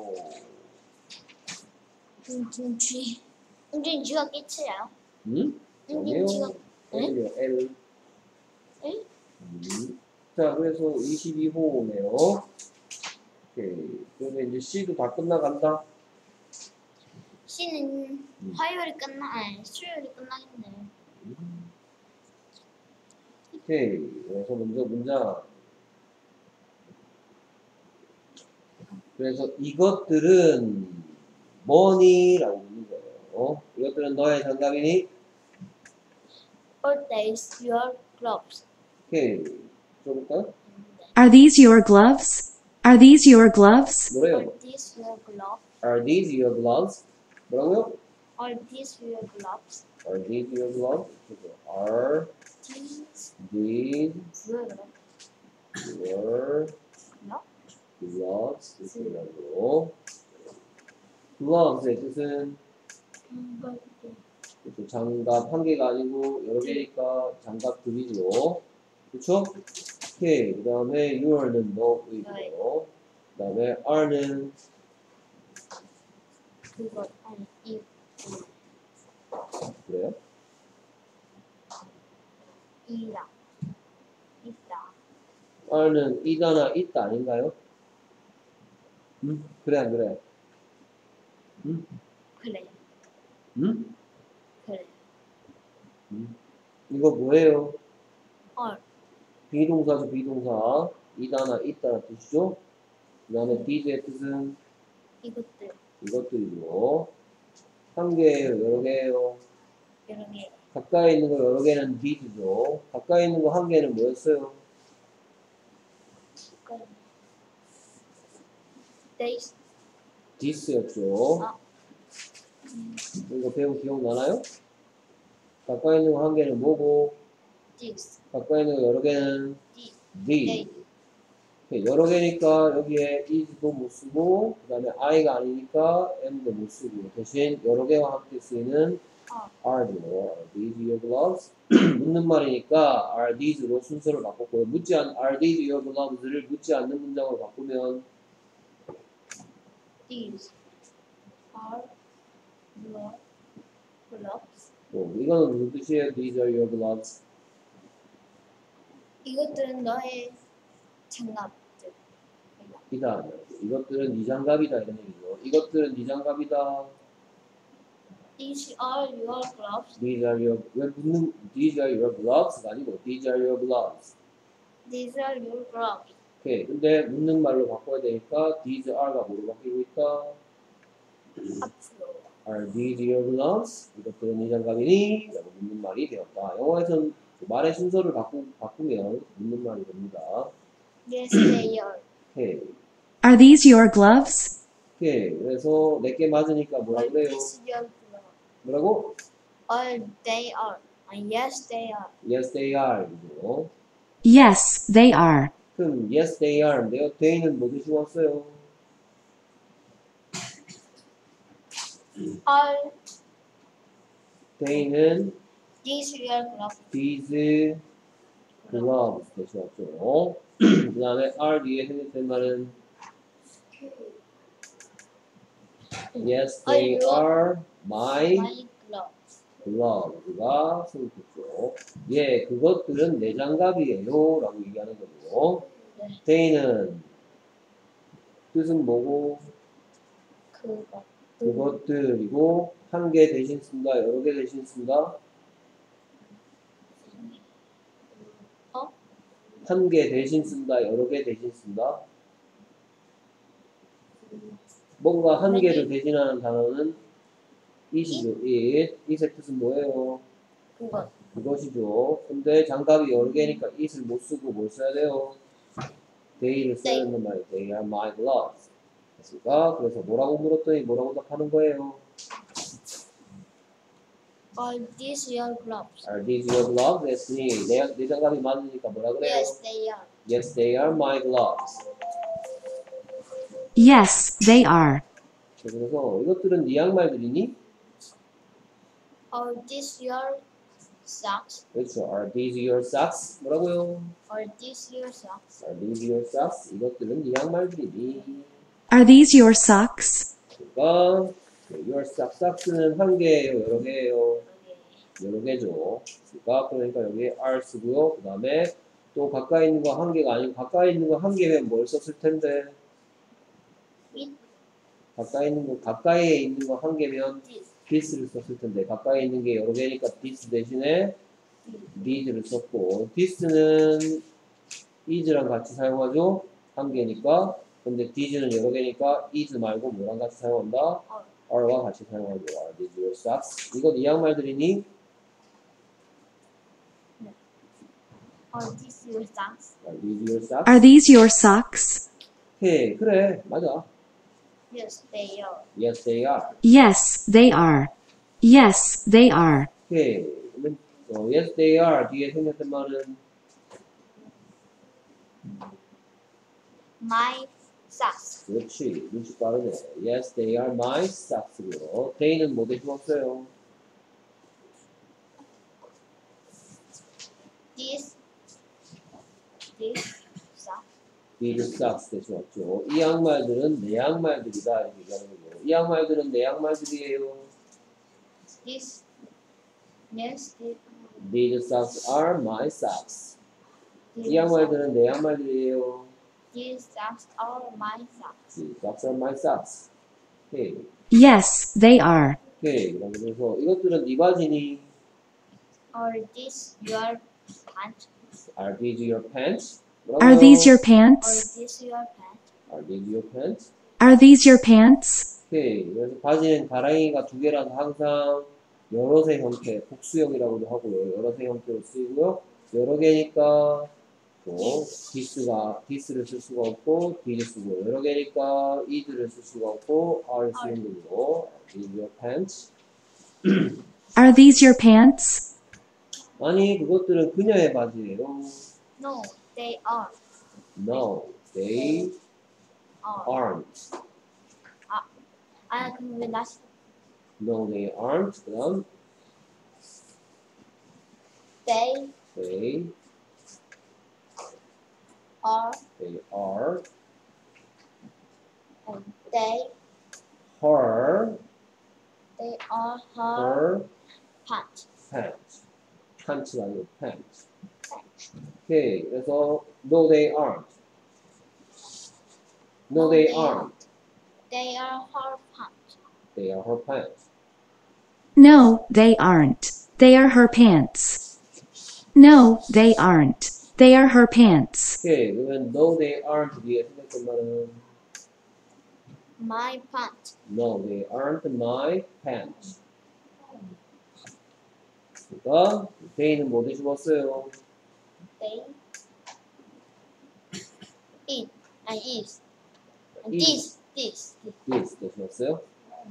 G. 은준 G가 끝이에요? 응? 아니요. L이요, L. L? 자, 그래서 22호네요. 오케이. 그러면 이제 C도 다 끝나간다. C는 화요일이 아니 수요일이 끝나겠네. 오케이. 그래서 먼저 문장. 그래서 이것들은 뭐니?라고 묻는 거예요. 이것들은 너의 장갑이니? Are these your gloves? 오케이. 들어볼까요? Are these your gloves? Are these your gloves? 뭐래요? Are these your gloves? Are these your gloves? 뭐라고요? Are these your gloves? Are these your gloves? Are These these your your gloves? 이렇게라고. gloves의 뜻은 그렇죠. 장갑 한 개가 아니고 여러 개니까 장갑들이죠. 그렇죠? 오케이. 그 다음에 your는 너이고요. 그 다음에 are는 그거 아니 이 그래요? 이다 있다. are는 이다나 있다 아닌가요? 그래 안 그래? 그래 응? 그래. 이거 뭐예요? Are 비동사죠, 비동사. 이다나 있다는 뜻이죠? 그 다음에 these의 뜻은 이것들 이것들이죠. 한 개예요, 여러 개예요. 여러 개. 가까이 있는 거 여러 개는 these죠. 가까이 있는 거 한 개는 뭐였어요? These this였죠. 아. 이거 배우 기억나나요? 가까이 있는 거 한 개는 뭐고, these 가까이 있는 거 여러 개는 they these. 여러 개니까 여기에 is도 못 쓰고, 그 다음에 I가 아니니까 M도 못 쓰고, 대신 여러 개와 함께 쓰이는 are죠. Are these your gloves? 묻는 말이니까 are these로 순서를 바꿨고요. are these your gloves를 묻지 않는 문장으로 바꾸면 these are your gloves. 이거는 무슨 뜻이에요? These are your gloves. 이것들은 너의 장갑들. 이다. 이것들은 네 장갑이다 이런 얘기죠. 이것들은 네 장갑이다. These are your gloves. These are your 왜 묻는 These are your gloves가 아니고 These are your gloves. These are your gloves. 오케이. 근데 묻는 말로 바꿔야 되니까 These are가 뭐로 바뀌고 있다? 앞으로. Are these your gloves? 이것들은 네 장갑이니? 라고 묻는 말이 되었다. 영어에서는 말의 순서를 바꾸면 묻는 말이 됩니다. Yes, they are. 오케이. Are these your gloves? 오케이. 그래서 내게 맞으니까 뭐라 Are 그래요? these your gloves? 뭐라고? Are they are? Yes, they are. Yes, they are. 이죠. Yes, they are. 그럼 yes, they are인데요. they는 뭐 드시고 왔어요? Are they는 these your gloves? these gloves 드시고 왔죠. 그 다음에 are 뒤에 생겼던 말은 yes, they are my My gloves. gloves가 생겼죠. 예, 그것들은 내 장갑이에요. 라고 얘기하는 거고. 네. they는 뜻은 뭐고? 그거. 그것들이고 한 개 대신 쓴다, 여러 개 대신 쓴다. 어? 한 개 대신 쓴다, 여러 개 대신 쓴다. 뭔가 한 개를 대신하는 단어는 it이죠. it의 뜻은 뭐예요? 그거. 그것이죠. 근데 장갑이 여러 개니까 it을 못 쓰고 뭘 써야 돼요? they를 써야 된단 말이에요. They are my gloves. 됐습니까? 그래서 뭐라고 물었더니 뭐라고 답하는 거예요? Are these your gloves? Are these your gloves? 했으니 내 장갑이 맞으니까 뭐라 그래요? Yes, they are. Yes, they are my gloves. Yes, they are. 그래서 이것들은 네 양말들이니? Are these your socks? 그렇죠. Are these your socks? 뭐라고요? Are these your socks? Are these your socks? 이것들은 네 양말들이니? Are these your socks? 그러니까 your socks는 한 개예요, 여러 개예요. 여러 개죠. 그러니까 여기 are 쓰고요. 그 다음에 또 가까이 있는 거 한 개가 아니고 가까이 있는 거 한 개면 뭘 썼을 텐데? It 가까이에 있는 거 한 개면 this. this를 썼을 텐데 가까이 있는 게 여러 개니까 this 대신에 these를 썼고 this는 is랑 같이 사용하죠. 한 개니까. 근데 these는 여러 개니까 is 말고 뭐랑 같이 사용한다? are와 같이 사용하죠. Are these your socks? 이건 이 양말들이니? Are these your socks? Are these your socks? Are these your socks? 오케이, 그래, 맞아. Yes, they are. Yes, they are. Yes, they are. Yes, they are. 오케이. 그러면 yes, they are 뒤에 생겼던 말은 My socks. 그렇지, 눈치 빠르네. Yes, they are my socks고요. they는 뭐 대신었어요? This socks. These socks 대신었죠. 이 양말들은 내 양말들이다 이렇게 얘기하는 거죠. 이 양말들은 내 양말들이에요. This yes, These socks are my socks. 이 these 양말들은 내 양말들이에요. socks are my socks. These socks are my socks. 오케이. Yes, they are. 오케이. 그래서 이것들은 네 바지니? Are these your pants? Are these your pants? Are these your Are pants? these your pants? Are these your pants? Are these your pants? 오케이. 그래서 바지는 가랑이가 두 개라서 항상 여럿의 형태, 복수형이라고도 하고요. 여럿의 형태로 쓰이고요. 여러 개니까 또 this를 쓸 수가 없고 these 쓰고 여러 개니까 is를 쓸 수가 없고 are 쓰는 거고. Are these your pants? Are these your pants? 아니 그것들은 그녀의 바지예요. No, they are. No, they aren't. 그럼 왜 다시? No, they aren't. 그다음 They they are are and they her are her pants. pants. pants가 아니고 pants. 오케이. 그래서 no, they aren't. No, they aren't. They are her pants. They are her pants. No, they aren't. They are her pants. No, they aren't. They are her pants. 오케이. 그러면 no, they aren't 뒤에 생겼던 말은 My pants. no, they aren't my pants. 그러니까 they는 뭐 대신었어요? They it and is and Is. this. this 대신었어요?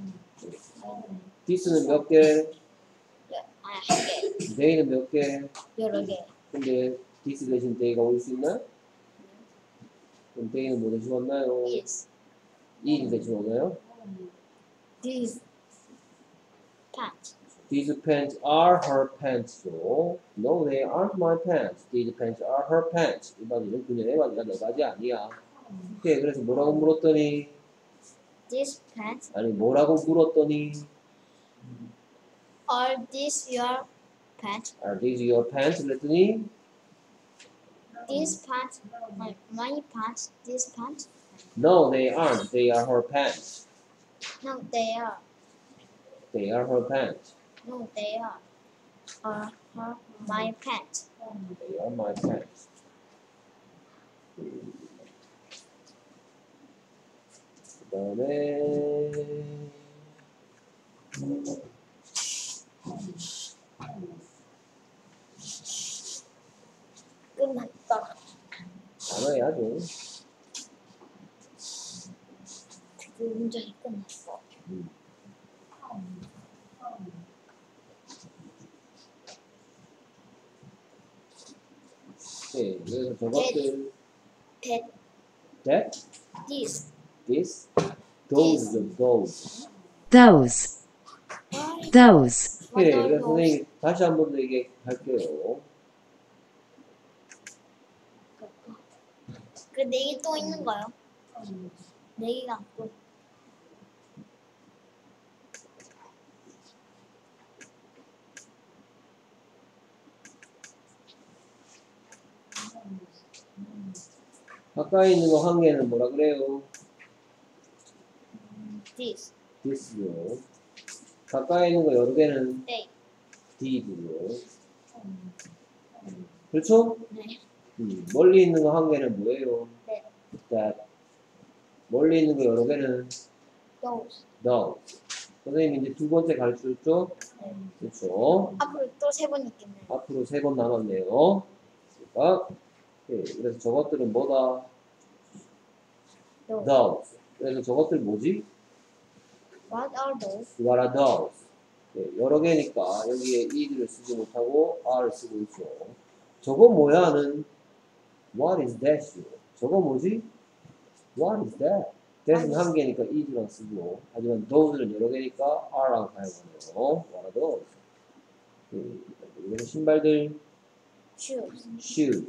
this는 몇 개? 한 개, they는 몇 개? 여러 개. 근데 this 대신 they가 올 수 있나요? 그럼 they는 뭐 대신 왔나요? Is is 대신 오나요? these pants. These pants are her pants. So, no, they aren't my pants. These pants are her pants. 이 바지는 그녀의 바지가 내 바지 아니야. 오케이, 그래서 뭐라고 물었더니, These pants 아니 뭐라고 물었더니, are these your pants? are these your pants? 그랬더니, These pants, my pants. These pants? no, they aren't. They are her pants. No, they are. They are her pants. No, they are. Her my pants. They are my pants. 그 다음에 끝났다. 단어야죠. 그 문장이 끝났어. 네, 그래서 저것들 That that, this. this, those, those. Those. Those. 오케이, What are 그래서 those? 선생님 다시 한 번 더 얘기할게요. 그 내게 또 있는 거요? 네 개가 또 가까이 있는 거 한 개는 뭐라 그래요? this, this요. 가까이 있는 거 여러 개는 they. did요. 그렇죠? 네. 멀리 있는 거 한 개는 뭐예요? 네. that. 멀리 있는 거 여러 개는 those. those. 선생님이 이제 두 번째 가르쳐줬죠? 네. 그렇죠? 앞으로 또 세 번 있겠네요. 앞으로 3번 남았네요. 그러니까, 예, 그래서 저것들은 뭐다? those. those. 그래서 저것들 뭐지? What are those? What are those? 예, 여러 개니까 여기에 is를 쓰지 못하고 are를 쓰고 있죠. 저거 뭐야는 what is that? 저거 뭐지? What is that? that은 한 개니까 is랑 쓰고, 하지만 those는 여러 개니까 are랑 사용하네요. What are those? 예, 그래서 신발들 shoes. shoes,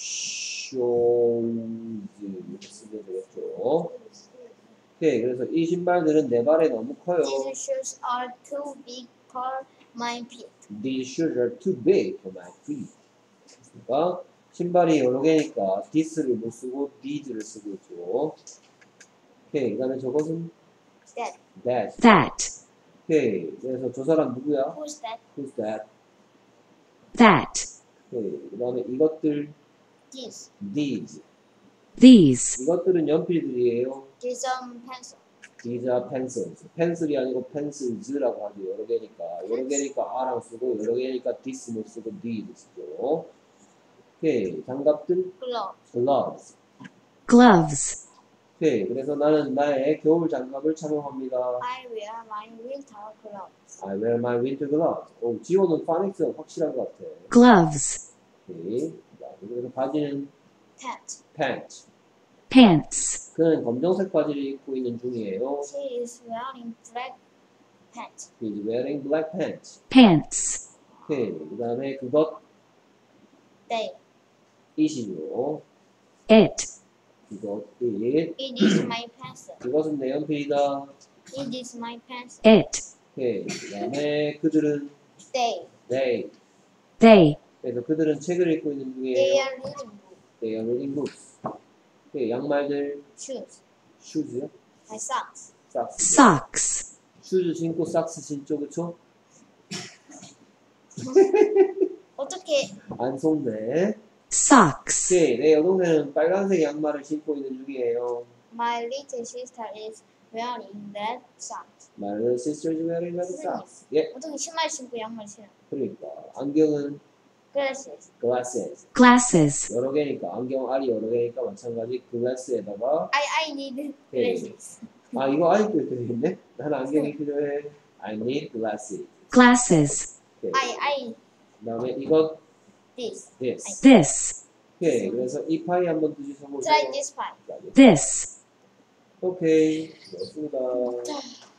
shoes 이렇게 쓰면 되겠죠. 오케이, 그래서 이 신발들은 내 발에 너무 커요. These shoes are too big for my feet. These shoes are too big for my feet. 그러니까 신발이 여러 개니까 this를 못 쓰고 these를 쓰고 있죠. 오케이, 그 다음에 저것은 That. that. that, 오케이, 그래서 저 사람 누구야? Who's that? Who's that? that, 오케이, 그 다음에 이것들 This. these. these, 이것들은 연필들이에요. These pencil. These are pencils. 펜슬이 아니고 pencils라고 하죠. 여러 개니까. 여러 개니까 R랑 쓰고, 여러 개니까 this 못 쓰고, these 쓰고. 오케이. 장갑들, Gloves. gloves. gloves, 오케이. 그래서 나는 나의 겨울 장갑을 착용합니다. I wear my winter gloves. I wear my winter gloves. 오, 지호는 파닉스가 확실한 것 같아. gloves, 오케이. 자, 그래서 바지는 Pants. pants. pants, 그는 검정색 바지를 입고 있는 중이에요. She is wearing black pants. He's wearing black pants. pants, 오케이. 그 다음에 그것, They. it이죠. it, 이것, it. It is my pencil. 이것은 내 연필이다. It is my pencil. it, 오케이. 그 다음에 그들은 They. they, 그래서 그들은 책을 읽고 있는 They 중이에요. are reading book. They are reading books. 오케이. 양말들, Shoes. shoes요? My socks. socks. socks, 슈즈 신고 삭스 신죠, 그쵸? 어떻게 안 속네. socks, 오케이. 내 여동생은 빨간색 양말을 신고 있는 중이에요. my little sister is wearing red socks. My little sister is wearing red socks. 예, 어떻게 신발 신고 양말 신어? 그러니까. 안경은 Glasses. glasses. glasses, 여러 개니까. 안경 알이 여러 개니까 마찬가지 glass에다가 I need glasses. 아, 이거 아직도 들리겠네? 나는 안경이 필요해. I need glasses. glasses, 오케이. I 그 다음에 이것, this. this. this, 오케이. 그래서 이 파이 한번 드셔보세요. Try this pie. this. 오케이. 좋습니다. 자,